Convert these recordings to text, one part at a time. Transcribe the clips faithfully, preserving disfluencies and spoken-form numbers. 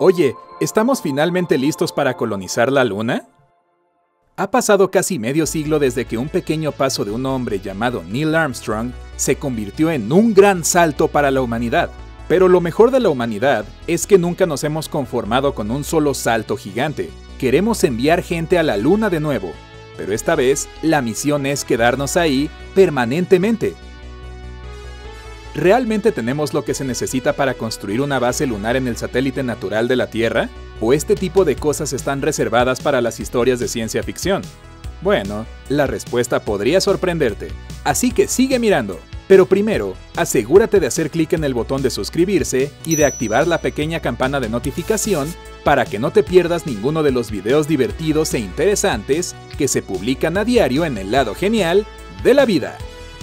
Oye, ¿estamos finalmente listos para colonizar la Luna? Ha pasado casi medio siglo desde que un pequeño paso de un hombre llamado Neil Armstrong se convirtió en un gran salto para la humanidad. Pero lo mejor de la humanidad es que nunca nos hemos conformado con un solo salto gigante. Queremos enviar gente a la Luna de nuevo, pero esta vez la misión es quedarnos ahí permanentemente. ¿Realmente tenemos lo que se necesita para construir una base lunar en el satélite natural de la Tierra? ¿O este tipo de cosas están reservadas para las historias de ciencia ficción? Bueno, la respuesta podría sorprenderte, así que sigue mirando. Pero primero, asegúrate de hacer clic en el botón de suscribirse y de activar la pequeña campana de notificación para que no te pierdas ninguno de los videos divertidos e interesantes que se publican a diario en el lado genial de la vida.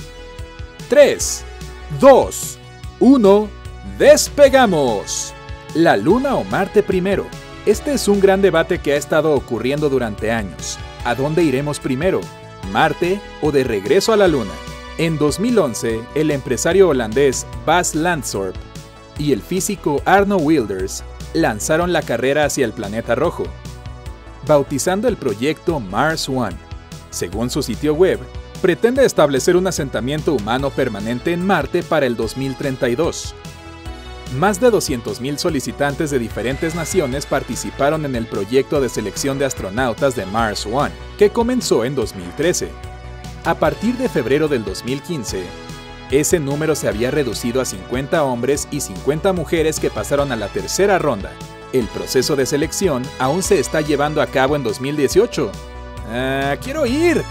tres, dos, uno, ¡despegamos! ¿La Luna o Marte primero? Este es un gran debate que ha estado ocurriendo durante años. ¿A dónde iremos primero? ¿Marte o de regreso a la Luna? En dos mil once, el empresario holandés Bas Lansdorp y el físico Arno Wilders lanzaron la carrera hacia el planeta rojo, bautizando el proyecto Mars One. Según su sitio web, pretende establecer un asentamiento humano permanente en Marte para el dos mil treinta y dos. Más de doscientos mil solicitantes de diferentes naciones participaron en el proyecto de selección de astronautas de Mars One, que comenzó en dos mil trece. A partir de febrero del dos mil quince, ese número se había reducido a cincuenta hombres y cincuenta mujeres que pasaron a la tercera ronda. El proceso de selección aún se está llevando a cabo en dos mil dieciocho. ¡Ah, quiero ir!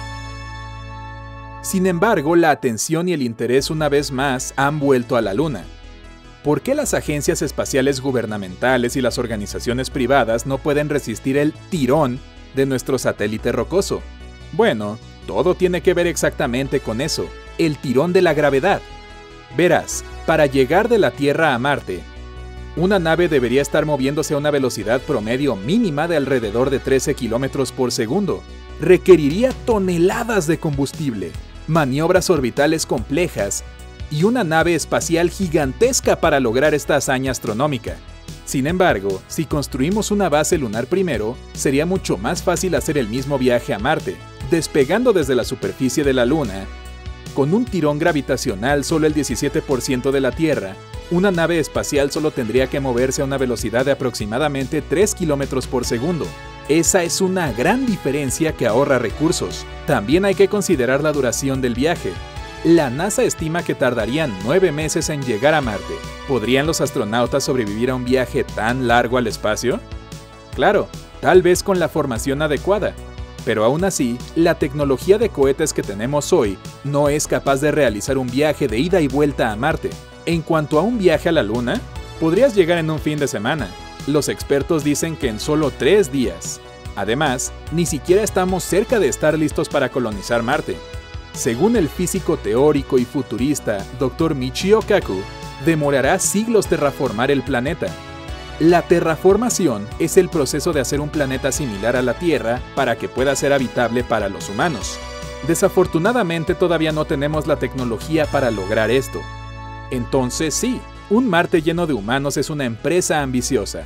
Sin embargo, la atención y el interés una vez más han vuelto a la Luna. ¿Por qué las agencias espaciales gubernamentales y las organizaciones privadas no pueden resistir el tirón de nuestro satélite rocoso? Bueno, todo tiene que ver exactamente con eso, el tirón de la gravedad. Verás, para llegar de la Tierra a Marte, una nave debería estar moviéndose a una velocidad promedio mínima de alrededor de trece kilómetros por segundo. Requeriría toneladas de combustible, maniobras orbitales complejas y una nave espacial gigantesca para lograr esta hazaña astronómica. Sin embargo, si construimos una base lunar primero, sería mucho más fácil hacer el mismo viaje a Marte, despegando desde la superficie de la Luna. Con un tirón gravitacional solo el diecisiete por ciento de la Tierra, una nave espacial solo tendría que moverse a una velocidad de aproximadamente tres kilómetros por segundo. Esa es una gran diferencia que ahorra recursos. También hay que considerar la duración del viaje. La NASA estima que tardarían nueve meses en llegar a Marte. ¿Podrían los astronautas sobrevivir a un viaje tan largo al espacio? Claro, tal vez con la formación adecuada. Pero aún así, la tecnología de cohetes que tenemos hoy no es capaz de realizar un viaje de ida y vuelta a Marte. En cuanto a un viaje a la Luna, podrías llegar en un fin de semana. Los expertos dicen que en solo tres días. Además, ni siquiera estamos cerca de estar listos para colonizar Marte. Según el físico teórico y futurista doctor Michio Kaku, demorará siglos terraformar el planeta. La terraformación es el proceso de hacer un planeta similar a la Tierra para que pueda ser habitable para los humanos. Desafortunadamente todavía no tenemos la tecnología para lograr esto. Entonces sí, un Marte lleno de humanos es una empresa ambiciosa.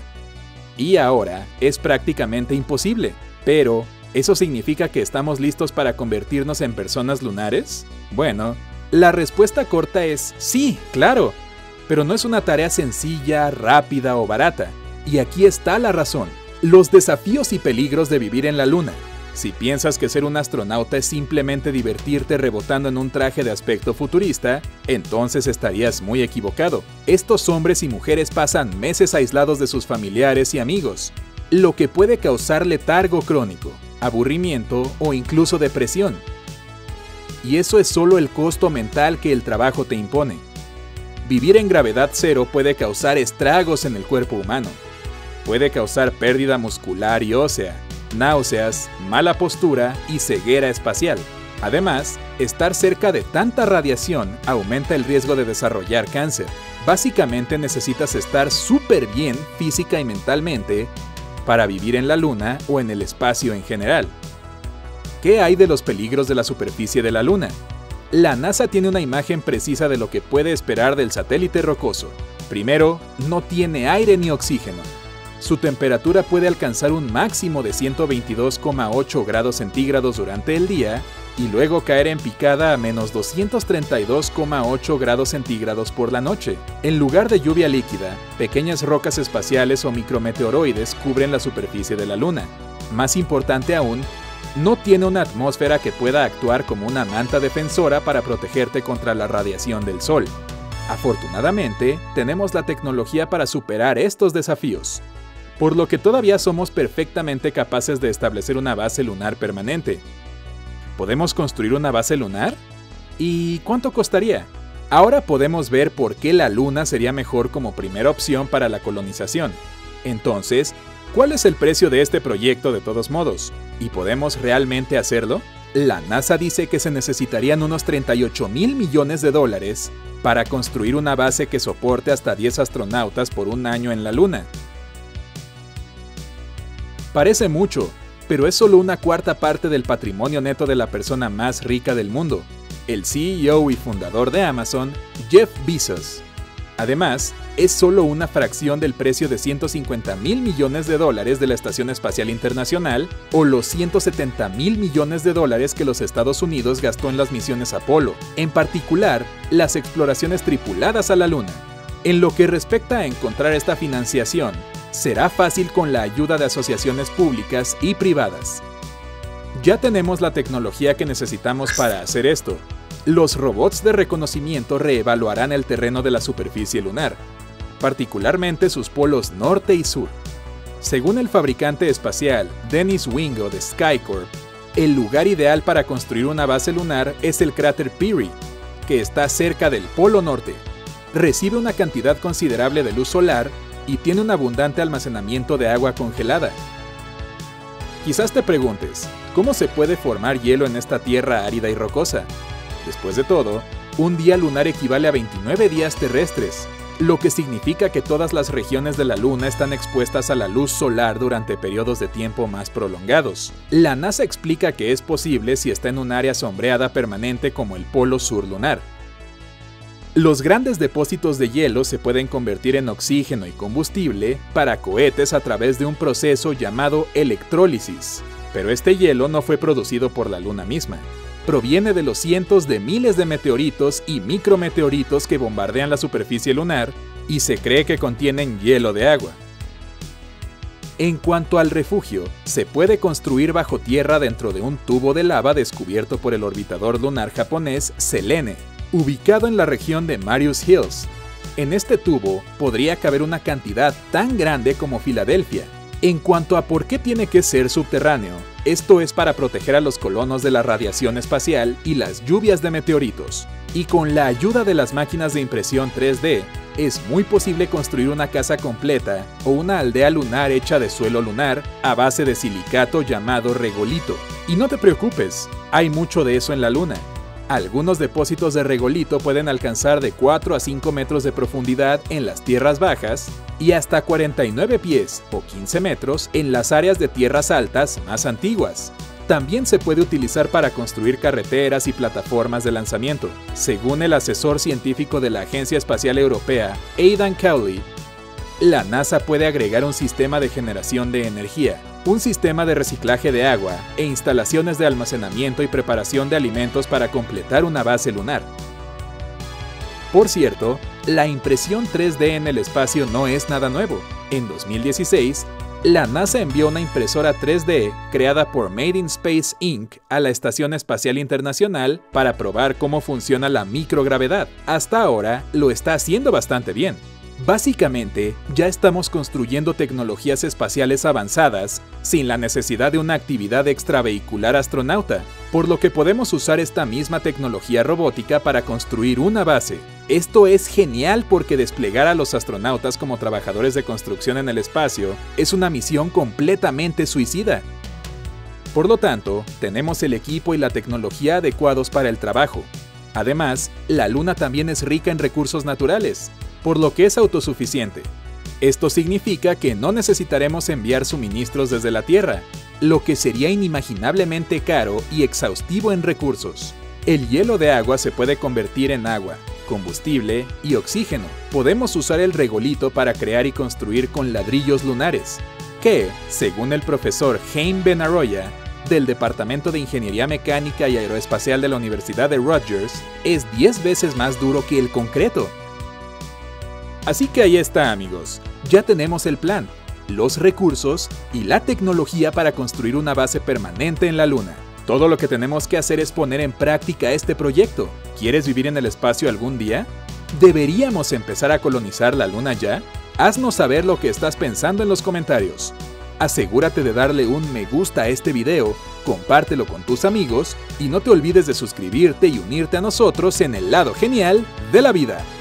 Y ahora es prácticamente imposible. Pero, ¿eso significa que estamos listos para convertirnos en personas lunares? Bueno, la respuesta corta es sí, claro. Pero no es una tarea sencilla, rápida o barata. Y aquí está la razón. Los desafíos y peligros de vivir en la Luna. Si piensas que ser un astronauta es simplemente divertirte rebotando en un traje de aspecto futurista, entonces estarías muy equivocado. Estos hombres y mujeres pasan meses aislados de sus familiares y amigos, lo que puede causar letargo crónico, aburrimiento o incluso depresión. Y eso es solo el costo mental que el trabajo te impone. Vivir en gravedad cero puede causar estragos en el cuerpo humano. Puede causar pérdida muscular y ósea, náuseas, mala postura y ceguera espacial. Además, estar cerca de tanta radiación aumenta el riesgo de desarrollar cáncer. Básicamente necesitas estar súper bien física y mentalmente para vivir en la Luna o en el espacio en general. ¿Qué hay de los peligros de la superficie de la Luna? La NASA tiene una imagen precisa de lo que puede esperar del satélite rocoso. Primero, no tiene aire ni oxígeno. Su temperatura puede alcanzar un máximo de ciento veintidós coma ocho grados centígrados durante el día y luego caer en picada a menos doscientos treinta y dos coma ocho grados centígrados por la noche. En lugar de lluvia líquida, pequeñas rocas espaciales o micrometeoroides cubren la superficie de la Luna. Más importante aún, no tiene una atmósfera que pueda actuar como una manta defensora para protegerte contra la radiación del Sol. Afortunadamente, tenemos la tecnología para superar estos desafíos, por lo que todavía somos perfectamente capaces de establecer una base lunar permanente. ¿Podemos construir una base lunar? ¿Y cuánto costaría? Ahora podemos ver por qué la Luna sería mejor como primera opción para la colonización. Entonces, ¿cuál es el precio de este proyecto de todos modos? ¿Y podemos realmente hacerlo? La NASA dice que se necesitarían unos treinta y ocho mil millones de dólares para construir una base que soporte hasta diez astronautas por un año en la Luna. Parece mucho, pero es solo una cuarta parte del patrimonio neto de la persona más rica del mundo, el C E O y fundador de Amazon, Jeff Bezos. Además, es solo una fracción del precio de ciento cincuenta mil millones de dólares de la Estación Espacial Internacional o los ciento setenta mil millones de dólares que los Estados Unidos gastó en las misiones Apolo, en particular, las exploraciones tripuladas a la Luna. En lo que respecta a encontrar esta financiación, será fácil con la ayuda de asociaciones públicas y privadas. Ya tenemos la tecnología que necesitamos para hacer esto. Los robots de reconocimiento reevaluarán el terreno de la superficie lunar, particularmente sus polos norte y sur. Según el fabricante espacial Dennis Wingo de Skycorp, el lugar ideal para construir una base lunar es el cráter Peary, que está cerca del polo norte. Recibe una cantidad considerable de luz solar y tiene un abundante almacenamiento de agua congelada. Quizás te preguntes, ¿cómo se puede formar hielo en esta tierra árida y rocosa? Después de todo, un día lunar equivale a veintinueve días terrestres, lo que significa que todas las regiones de la Luna están expuestas a la luz solar durante periodos de tiempo más prolongados. La NASA explica que es posible si está en un área sombreada permanente como el polo sur lunar. Los grandes depósitos de hielo se pueden convertir en oxígeno y combustible para cohetes a través de un proceso llamado electrólisis, pero este hielo no fue producido por la Luna misma. Proviene de los cientos de miles de meteoritos y micrometeoritos que bombardean la superficie lunar y se cree que contienen hielo de agua. En cuanto al refugio, se puede construir bajo tierra dentro de un tubo de lava descubierto por el orbitador lunar japonés Selene, ubicado en la región de Marius Hills. En este tubo podría caber una cantidad tan grande como Filadelfia. En cuanto a por qué tiene que ser subterráneo, esto es para proteger a los colonos de la radiación espacial y las lluvias de meteoritos. Y con la ayuda de las máquinas de impresión tres D, es muy posible construir una casa completa o una aldea lunar hecha de suelo lunar a base de silicato llamado regolito. Y no te preocupes, hay mucho de eso en la Luna. Algunos depósitos de regolito pueden alcanzar de cuatro a cinco metros de profundidad en las tierras bajas y hasta cuarenta y nueve pies o quince metros en las áreas de tierras altas más antiguas. También se puede utilizar para construir carreteras y plataformas de lanzamiento. Según el asesor científico de la Agencia Espacial Europea, Aidan Cowley, la NASA puede agregar un sistema de generación de energía, un sistema de reciclaje de agua e instalaciones de almacenamiento y preparación de alimentos para completar una base lunar. Por cierto, la impresión tres D en el espacio no es nada nuevo. En dos mil dieciséis, la NASA envió una impresora tres D creada por Made in Space incorporated a la Estación Espacial Internacional para probar cómo funciona la microgravedad. Hasta ahora, lo está haciendo bastante bien. Básicamente, ya estamos construyendo tecnologías espaciales avanzadas sin la necesidad de una actividad extravehicular astronauta, por lo que podemos usar esta misma tecnología robótica para construir una base. Esto es genial porque desplegar a los astronautas como trabajadores de construcción en el espacio es una misión completamente suicida. Por lo tanto, tenemos el equipo y la tecnología adecuados para el trabajo. Además, la Luna también es rica en recursos naturales, por lo que es autosuficiente. Esto significa que no necesitaremos enviar suministros desde la Tierra, lo que sería inimaginablemente caro y exhaustivo en recursos. El hielo de agua se puede convertir en agua, combustible y oxígeno. Podemos usar el regolito para crear y construir con ladrillos lunares, que, según el profesor Jaime Benaroya, del Departamento de Ingeniería Mecánica y Aeroespacial de la Universidad de Rutgers, es diez veces más duro que el concreto. Así que ahí está, amigos. Ya tenemos el plan, los recursos y la tecnología para construir una base permanente en la Luna. Todo lo que tenemos que hacer es poner en práctica este proyecto. ¿Quieres vivir en el espacio algún día? ¿Deberíamos empezar a colonizar la Luna ya? Haznos saber lo que estás pensando en los comentarios. Asegúrate de darle un me gusta a este video, compártelo con tus amigos y no te olvides de suscribirte y unirte a nosotros en el lado genial de la vida.